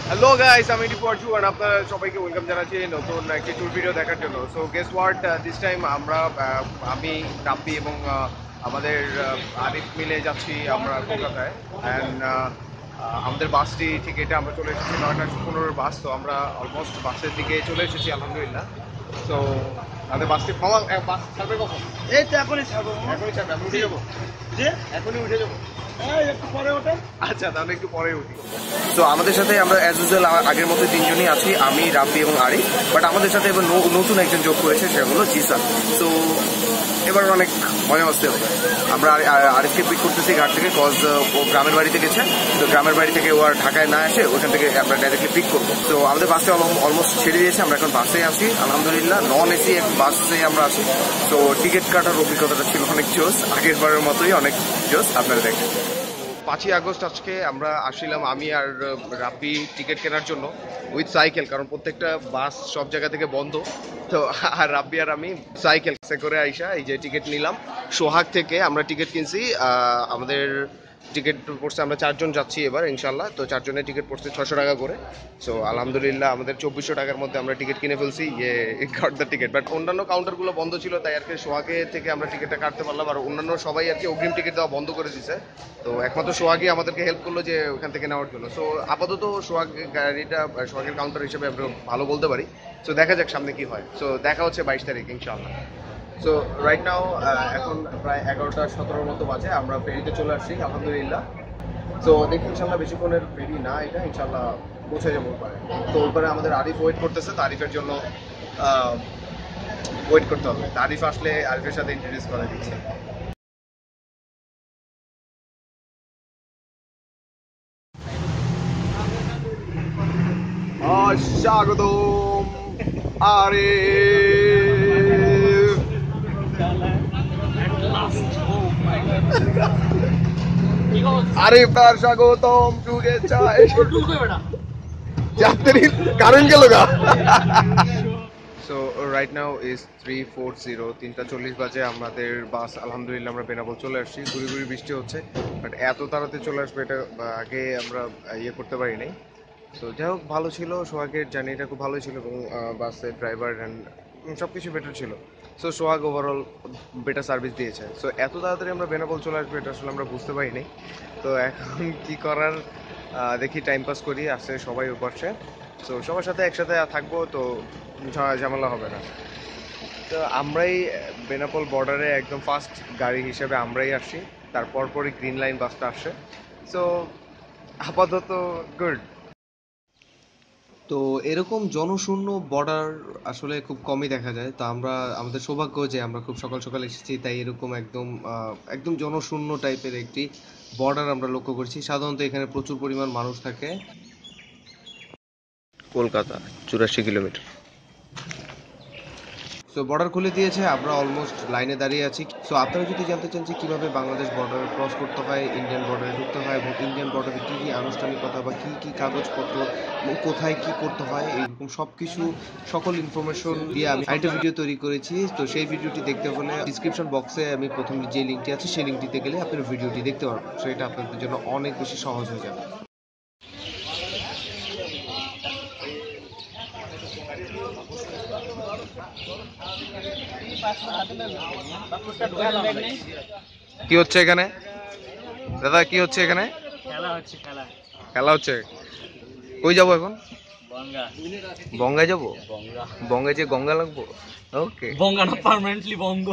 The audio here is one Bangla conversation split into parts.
হ্যালো গাইস, আমি ডিপোর্জু আর আপনারা সবাইকে ওয়েলকাম জানাচ্ছি নতুন একটি ট্যুর ভিডিও দেখার জন্য। So guess what, this time আমরা আমি রাব্বি এবং আমাদের আরিফ মিলে যাচ্ছি আমরা কলকাতায়। অ্যান্ড আমাদের বাসটি ঠিক এটা আমরা চলে এসেছি 9:15 বাস। তো আমরা অলমোস্ট বাসের দিকে চলে এসেছি আলহামদুলিল্লাহ। তো আমাদের বাসটি বাস ছাড়বে কখন? এই তো এখনই ছাড়বো। এখনই ছাড়বে, আমি উঠে যাবো। যে এখনই উঠে যাবো। একটু পরে ওঠে। আচ্ছা, তাহলে একটু পরে উঠি। তো আমাদের সাথে আমরা অ্যাজ ইউজুয়াল আগের মতো তিনজনই আছি, আমি, রাব্বি এবং আরিফ। বাট আমাদের সাথে এবার নতুন একজন যোগ করেছে, সেটা হলো জিসান। তো এবার অনেক মজা মস্তি হবে। আমরা আরিফকে পিক করতেছি ঘাট থেকে, কজ ও গ্রামের বাড়িতে গেছে। তো গ্রামের বাড়ি থেকে ও আর ঢাকায় না এসে ওখান থেকে আমরা ডাইরেক্টলি পিক করবো। তো আমাদের বাসটা অলমোস্ট ছেড়ে দিয়েছে, আমরা এখন বাসে আছি আলহামদুলিল্লাহ। নন এসি এক বাসে আমরা আছি। তো টিকিট কাটার অভিজ্ঞতাটা ছিল অনেক জোস, আগের বারের মতোই অনেক জোস। আপনারা দেখেন 5ই আগস্ট আজকে আমরা আসছিলাম আমি আর রাব্বি টিকিট কেনার জন্য উইথ সাইকেল, কারণ প্রত্যেকটা বাস সব জায়গা থেকে বন্ধ। তো আর রাব্বি আর আমি সাইকেল করে আইসা এই যে টিকিট নিলাম সোহাগ থেকে। আমরা টিকিট কিনছি, আমাদের টিকিট পড়ছে, আমরা 4 জন যাচ্ছি এবার ইনশাল্লাহ। তো 4 জনের টিকিট পড়ছে 600 টাকা করে। সো আলহামদুলিল্লাহ আমাদের 2400 টাকার মধ্যে আমরা টিকিট কিনে ফেলছি, গট দ্য টিকিট। বাট অন্যান্য কাউন্টারগুলো বন্ধ ছিল, তাই আর কি সোহাগে থেকে আমরা টিকিটটা কাটতে পারলাম। আর অন্যান্য সবাই আর কি অগ্রিম টিকিট দেওয়া বন্ধ করে দিয়েছে। তো একমাত্র সোহাগই আমাদেরকে হেল্প করলো যে ওখান থেকে নেওয়ার জন্য। সো আপাতত সোহাগের কাউন্টার হিসেবে আমরা ভালো বলতে পারি। সো দেখা যাক সামনে কি হয়। সো দেখা হচ্ছে 22 তারিখ ইনশাআল্লাহ। সো রাইট নাও এখন প্রায় 11:17 মতো বাজে, আমরা ফেরিতে চলে আসছি আলহামদুলিল্লাহ। তো দেখি ইনশাল্লাহ বেশিক্ষণের ফেরি না এটা, ইনশাল্লাহ পৌঁছে যাবো ওপারে। তো ওপারে আমাদের আরিফ ওয়েট করতেছে, তো আরিফের জন্য ওয়েট করতে হবে। আরিফ আসলে আরিফের সাথে ইন্ট্রোডিউস করে দিচ্ছে। স্বাগতম আরিফ। আরিফ তার স্বাগতম শুভেচ্ছা। যাত্রীর কারণ গেল গা। সো রাইট নাও ইজ 3:40, 3:40 বাজে। আমাদের বাস আলহামদুলিল্লাহ আমরা বেনাপোল চলে আসছি। গুড়ি গুড়ি বৃষ্টি হচ্ছে, বাট এত তাড়াতাড়ি চলে আসবে এটা আগে আমরা করতে পারি নাই। তো যাই হোক, ভালো ছিল, সোহাগের জার্নিটা খুব ভালোই ছিল এবং বাসের ড্রাইভার অ্যান্ড সব কিছু বেটার ছিল। So Sohag overall better service দিয়েছে। সো এত তাড়াতাড়ি আমরা বেনাপোল চলে আসবো এটা আসলে আমরা বুঝতে পারিনি। তো এখন কি করার, দেখি টাইম পাস করি, আসছে সবাই করছে। সো সবার সাথে একসাথে থাকবো, তো ঝামেলা হবে না। তো আমরাই বেনাপোল বর্ডারে একদম ফার্স্ট গাড়ি হিসেবে আমরাই আসছি, তারপর পরই গ্রিন লাইন বাসটা আসে। সো আপাতত গুড। তো এরকম জনশূন্য বর্ডার আসলে খুব কমই দেখা যায়। তো আমাদের সৌভাগ্য যে আমরা খুব সকাল সকাল এসেছি, তাই এরকম একদম জনশূন্য টাইপের একটি বর্ডার আমরা লক্ষ্য করছি। সাধারণত এখানে প্রচুর পরিমাণ মানুষ থাকে। কলকাতা 84 কিলোমিটার। সো বর্ডার খুলে দিয়েছে, আমরা অলমোস্ট লাইনে দাঁড়িয়ে আছি। সো আপনারা যদি জানতে চান যে কীভাবে বাংলাদেশ বর্ডার ক্রস করতে হয়, ইন্ডিয়ান বর্ডারে ঢুকতে হয় এবং ইন্ডিয়ান বর্ডারে কী কী আনুষ্ঠানিকতা বা কী কাগজপত্র এবং কোথায় কী করতে হয়, এরকম সকল ইনফরমেশন দিয়ে আমি একটা ভিডিও তৈরি করেছি। তো সেই ভিডিওটি দেখতে হলে ডিসক্রিপশন বক্সে আমি প্রথম যে লিঙ্কটি আছে সেই লিঙ্কটিতে গেলে আপনারা ভিডিওটি দেখতে পারবেন। সো এটা আপনাদের জন্য অনেক বেশি সহজ হয়ে যাবে। কি হচ্ছে এখানে দাদা, কি হচ্ছে এখানে? খেলা হচ্ছে। কই যাবো এখন? বঙ্গায় যাবো। বঙ্গায় যে গঙ্গা লাগবো। ওকে, বঙ্গা না, পার্মানেন্টলি বঙ্গ।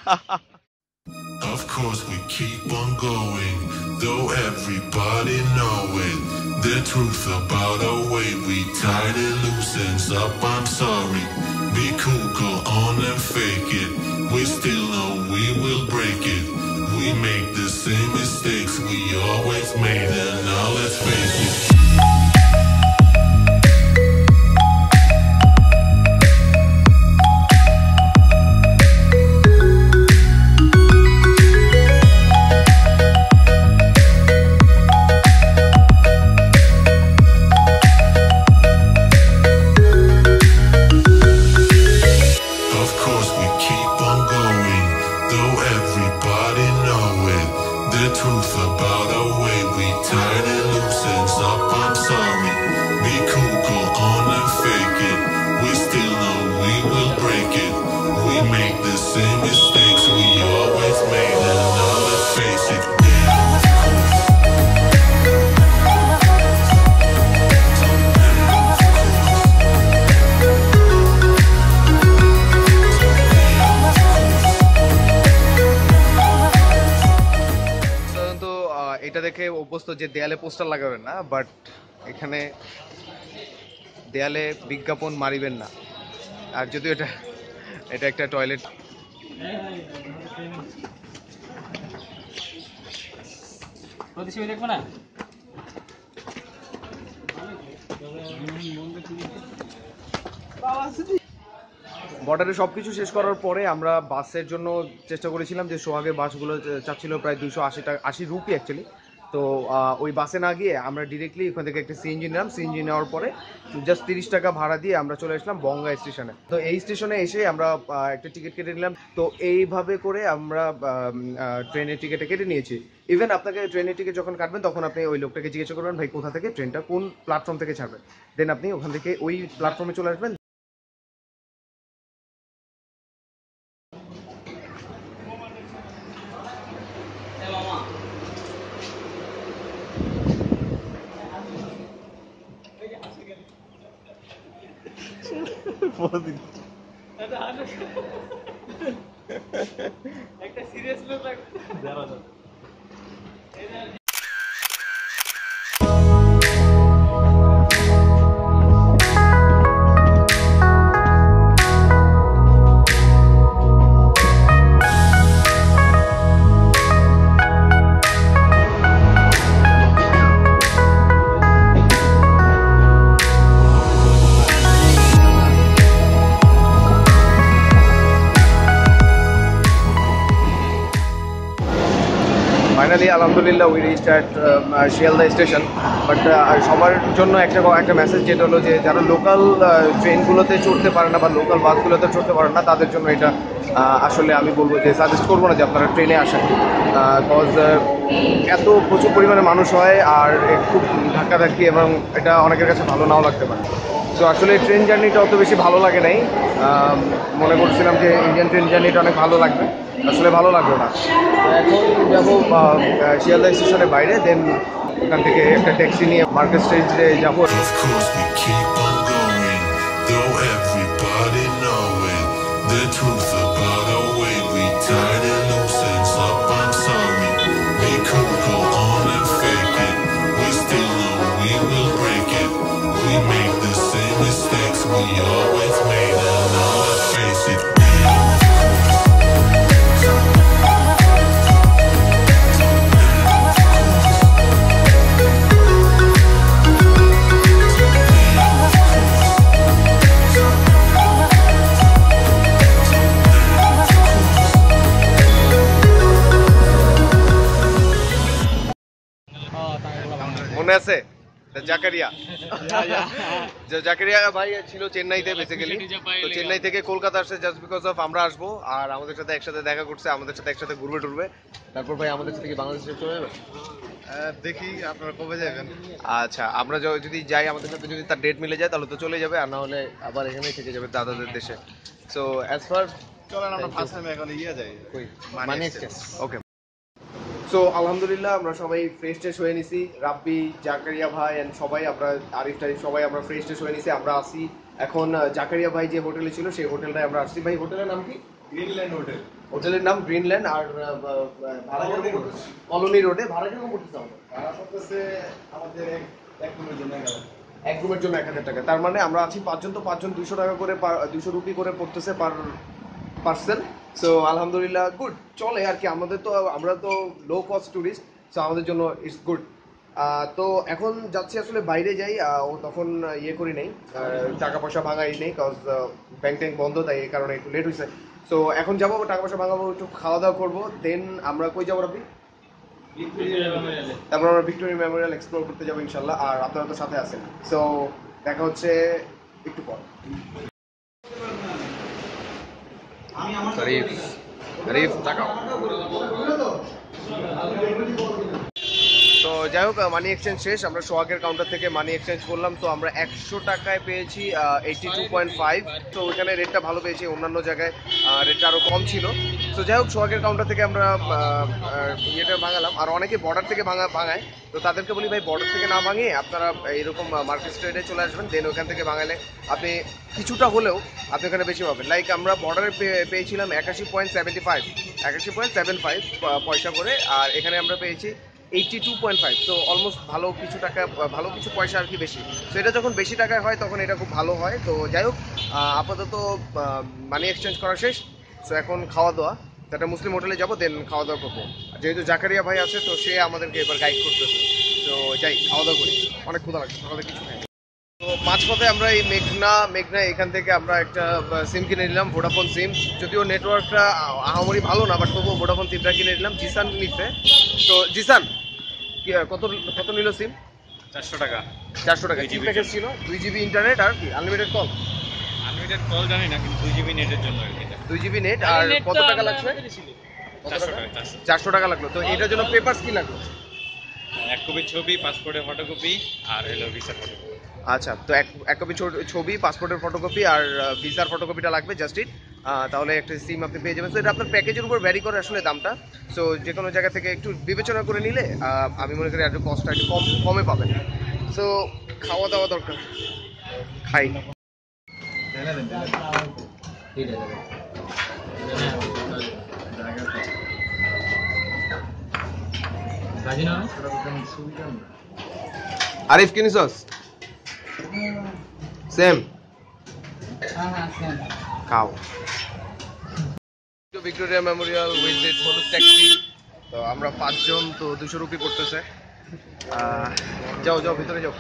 Of course we keep on going, though everybody know it. The truth about our way, we tied it loose ends up, I'm sorry. Be cool, go on and fake it. We still know we will break it. We make the same mistakes we always made, and now let's face it. Truth about our way, we tied it loose ends up. দেখে অভ্যস্ত যে দেয়ালে পোস্টার লাগাবেন না, বাট এখানে দেয়ালে বিজ্ঞাপন মারিবেন না। আর যদিও এটা একটা টয়লেট। প্রতিশ্রুতি দেখবো না। বর্ডারে সবকিছু শেষ করার পরে আমরা বাসের জন্য চেষ্টা করেছিলাম, যে সোহাগের বাসগুলো চাচ্ছিল প্রায় 280 রুপি অ্যাকচুয়ালি। তো ওই বাসে না গিয়ে আমরা ডিরেক্টলি ওখান থেকে একটা সিএনজি নিলাম। সিএনজি নেওয়ার পরে জাস্ট 30 টাকা ভাড়া দিয়ে আমরা চলে আসলাম বঙ্গা স্টেশনে। তো এই স্টেশনে এসে আমরা একটা টিকিট কেটে নিলাম। তো এইভাবে করে আমরা ট্রেনের টিকিটটা কেটে নিয়েছি। ইভেন আপনাকে ট্রেনের টিকিট যখন কাটবেন তখন আপনি ওই লোকটাকে জিজ্ঞাসা করবেন ভাই কোথা থেকে ট্রেনটা কোন প্ল্যাটফর্ম থেকে ছাড়বে, দেন আপনি ওখান থেকে ওই প্ল্যাটফর্মে চলে আসবেন। একটা সিরিয়াস লোক লাগবে। ফাইনালি আলহামদুলিল্লাহ we reached at Sealdah station. But সবার জন্য একটা মেসেজ, যেটা হলো যে যারা লোকাল ট্রেনগুলোতে চড়তে পারে না বা লোকাল বাসগুলোতে চড়তে পারে না, তাদের জন্য এটা আসলে আমি বলবো যে সাজেস্ট করবো না যে আপনারা ট্রেনে আসেন। কজ এত প্রচুর পরিমাণে মানুষ হয় আর খুব ধাক্কাধাক্কি, এবং এটা অনেকের কাছে ভালো নাও লাগতে পারে। তো আসলে ট্রেন জার্নিটা অত বেশি ভালো লাগে নাই। মনে করছিলাম যে ইন্ডিয়ান ট্রেন জার্নিটা অনেক ভালো লাগবে, আসলে ভালো লাগলো না। তো এখন যাবো শিয়ালদা স্টেশনের বাইরে, দেন ওখান থেকে একটা ট্যাক্সি নিয়ে মার্কেট স্ট্রিটে যাবো। Of course we keep on going, though everybody know it. The truth about our way, we tied it loose ends up, I'm sorry. We could go on and fake it, we still know we will break it. We make the same mistakes we always made, and now let's face it. মনে আছে জাকারিয়া? জাকারিয়া ভাই ছিল চেন্নাইতে বেসিক্যালি। তো চেন্নাই থেকে কলকাতা আসছে জাস্ট বিকজ অফ আমরা আসবো, আর আমাদের সাথে একসাথে দেখা করছে, আমাদের সাথে একসাথে ঘুরবে টুরবে। তারপর ভাই আমাদের সাথে কি বাংলাদেশে চলে যাবে? দেখি আপনারা কবে যাবেন। আচ্ছা, আমরা যদি যাই, আমাদের সাথে যদি তার ডেট মিলে যায় তাহলে তো চলে যাবে, আর না হলে আবার এখানেই থেকে যাবে দাদাদের দেশে। সো অ্যাজ ফার চলেন আমরা ফার্স্ট টাইম এখন যাই মানি এক্সচেঞ্জ। ওকে। সো আলহামদুলিল্লাহ আমরা সবাই ফ্রেশ ট্রেশ হয়ে নিছি, রাব্বি, জাকারিয়া ভাই এন্ড সবাই, আমরা আরিফ টারিফ সবাই আমরা ফ্রেশ ট্রেশ হয়ে নিছি। আমরা আসি এখন জাকারিয়া ভাই যে হোটেলে ছিল সেই হোটেলটায় আমরা আসছি। ভাই হোটেলের নাম কি? Greenland hotel. হোটেলের নাম গ্রিনল্যান্ড। আর ভাড়া কেমন পড়তেছে? কলোনি রোডে ভাড়া কেমন পড়তেছে? ভাড়া পড়তেছে আমাদের এক রুমের জন্য এক রুমের জন্য 1000 টাকা। তার মানে আমরা আছি পাঁচজন, তো পাঁচজন 200 টাকা করে 200 রুপি করে পড়তেছে পার পার্সন। সো আলহামদুলিল্লাহ গুড চলে আর কি। আমরা তো লো কস্ট ট্যুরিস্ট, সো আমাদের জন্য ইটস গুড। তো এখন যাচ্ছি আসলে বাইরে যাই, ও তখন ইয়ে করি নেই, টাকা পয়সা ভাঙাই নেই, কজ ব্যাংক ট্যাঙ্ক বন্ধ, তাই এই কারণে একটু লেট হয়েছে। সো এখন যাবো, টাকা পয়সা ভাঙাবো, একটু খাওয়া দাওয়া করবো, দেন আমরা কই যাবো আপনি? তারপর আমরা ভিক্টোরিয়া মেমোরিয়াল এক্সপ্লোর করতে যাবো ইনশাল্লাহ, আর আপনারা তো সাথে আছেন। সো দেখা হচ্ছে একটু পর। আরিফ তাকাও। তো যাই হোক, মানি এক্সচেঞ্জ শেষ। আমরা সোহাগের কাউন্টার থেকে মানি এক্সচেঞ্জ করলাম। তো আমরা 100 টাকায় পেয়েছি 82.5। তো ওইখানে রেটটা ভালো পেয়েছি, অন্যান্য জায়গায় রেটটা আরও কম ছিল। তো যাই হোক, সোহাগের কাউন্টার থেকে আমরা ইয়েটা ভাঙালাম। আর অনেকে বর্ডার থেকে ভাঙায়, তো তাদেরকে বলি ভাই বর্ডার থেকে না ভাঙিয়ে আপনারা এরকম মার্কেট স্ট্রিটে চলে আসবেন, দেন ওখান থেকে ভাঙালে আপনি কিছুটা হলেও আপনি ওখানে বেশি পাবেন। লাইক আমরা বর্ডারে পেয়েছিলাম 81.75 পয়সা করে, আর এখানে আমরা পেয়েছি 82.5, তো অলমোস্ট ভালো কিছু টাকা, ভালো কিছু পয়সা আর কি বেশি। তো এটা যখন বেশি টাকায় হয় তখন এটা খুব ভালো হয়। তো যাই হোক, আপাতত মানি এক্সচেঞ্জ করা শেষ। তো এখন খাওয়া দাওয়া, একটা মুসলিম হোটেলে যাবো, দেন খাওয়া দাওয়া করবো। যেহেতু জাকারিয়া ভাই আছে তো সে আমাদেরকে এবার গাইড করতেছে। তো যাই খাওয়া দাওয়া করি, অনেক ক্ষুধা লাগছে, সকালে কিছু খাই। তো মাঝপথে আমরা এই মেঘনা এখান থেকে আমরা একটা সিম কিনে নিলাম, ভোডাফোন সিম। যদিও নেটওয়ার্কটা আহামরি ভালো না, বাট তবুও ভোডাফোন সিমটা কিনে নিলাম জিসান নিতে। তো জিসান কত নিল সিম? 400 টাকা। 400 টাকা। 2 কি GB প্যাকেজ ছিল? 2 জিবি ইন্টারনেট আর কি আনলিমিটেড কল? আনলিমিটেড কল জানি না, কিন্তু 2 জিবি নেটের জন্য এটা। 2 জিবি নেট। আর কত টাকা লাগছে? 400 টাকা। 400 টাকা লাগলো। তো এটার জন্য পেপারস কি লাগলো? 1 কপি ছবি, পাসপোর্টের ফটোকপি আর হলো ভিসার ফটোকপি। আচ্ছা, তো এক কপি ছবি, পাসপোর্টের ফটোকপি আর ভিসার ফটোকপিটা লাগবে, জাস্ট ইট। তাহলে একটা সিম আপনি পেয়ে যাবেন। তো এটা আপনার প্যাকেজের উপর ভ্যারি করে আসলে দামটা। সো যে কোনো জায়গা থেকে একটু বিবেচনা করে নিলে আমি মনে করি একটু কস্টটা একটু কমে পাবেন। সো খাওয়া দাওয়া দরকার, খাই। আরিফ কিনিসস? সেম খাও। ভিক্টোরিয়া মেমোরিয়াল উইথ হলুদ ট্যাক্সি। তো আমরা 5 জন, তো 200 রুপি করতেছে। যাও ভিতরে যাও।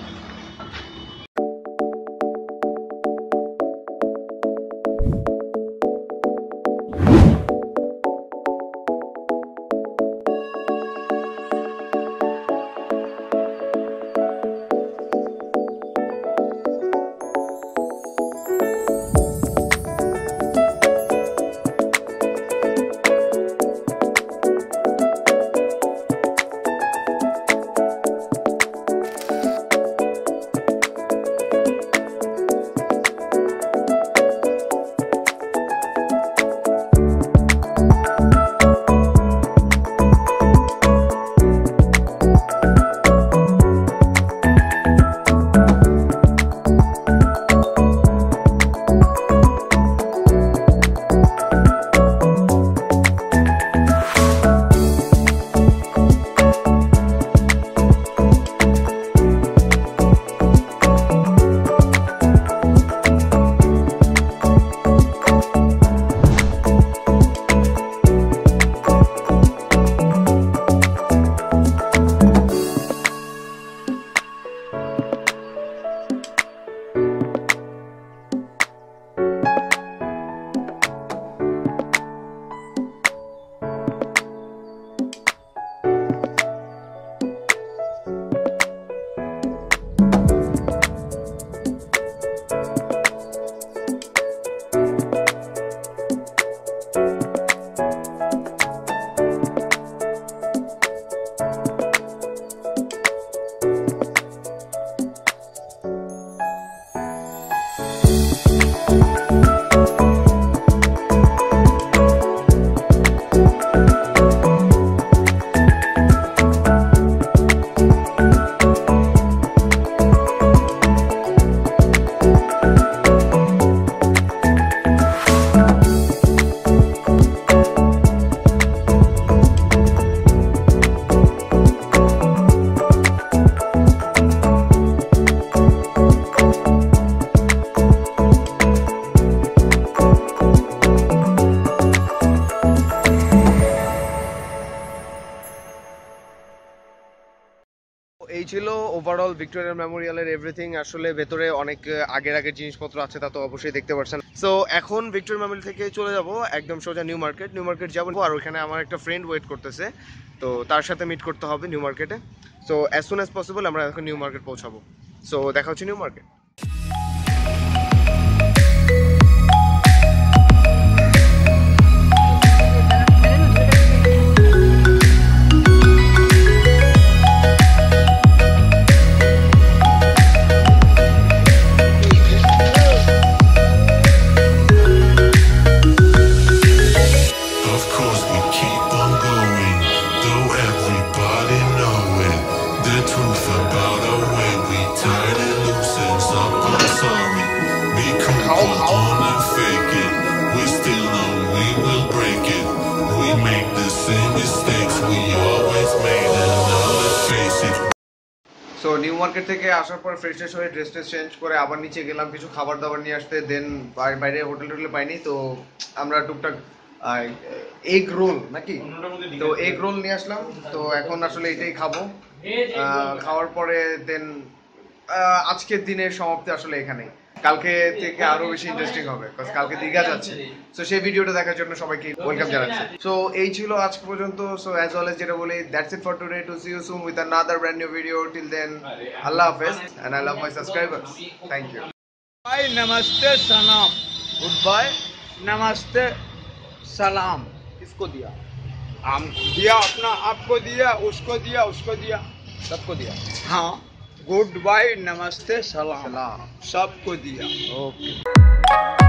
এই ছিল ওভারঅল ভিক্টোরিয়া মেমোরিয়ালের এভরিথিং। আসলে ভেতরে অনেক আগের জিনিসপত্র আছে, তা তো অবশ্যই দেখতে পাচ্ছেন। সো এখন ভিক্টোরিয়া মেমোরিয়াল থেকে চলে যাব একদম সোজা নিউ মার্কেট যাবো। আর ওইখানে আমার একটা ফ্রেন্ড ওয়েট করতেছে, তো তার সাথে মিট করতে হবে নিউ মার্কেটে। So as soon as possible আমরা এখন নিউ মার্কেট পৌঁছাবো। সো দেখা হচ্ছে new market. Make the same mistakes we always made. Market থেকে আসার পর ফ্রেশ ট্রেশ হয়ে ড্রেস ট্রেস চেঞ্জ করে আবার নিচে গেলাম কিছু খাবার দাবার নিয়ে আসতে, দেন বাইরে হোটেল টোটেলে পাইনি, তো আমরা টুকটাক এগ রোল নাকি, তো এগ রোল নিয়ে আসলাম। তো এখন আসলে এটাই খাবো, খাওয়ার পরে দেন আজকের দিনের সমাপ্তি আসলে এখানে। কালকে থেকে আরো বেশি ইন্টারেস্টিং হবে, কারণ কালকে দীঘা যাচ্ছে। সো সেই ভিডিওটা দেখার জন্য সবাইকে ওয়েলকাম জানাচ্ছি। সো এই ছিল আজ পর্যন্ত। সো অ্যাজ অলওয়েজ যেটা বলি, that's it for today. To see you soon with another brand new video. Till then, আল্লাহ হাফেজ, and I love my subscribers. Thank you. भाई नमस्ते सलाम, गुड बाय, नमस्ते सलाम। किसको दिया? हमको दिया, अपना आपको दिया, उसको दिया, सबको दिया। हाँ, गुड बाय, नमस्ते सलाम सबको दिया। ओके।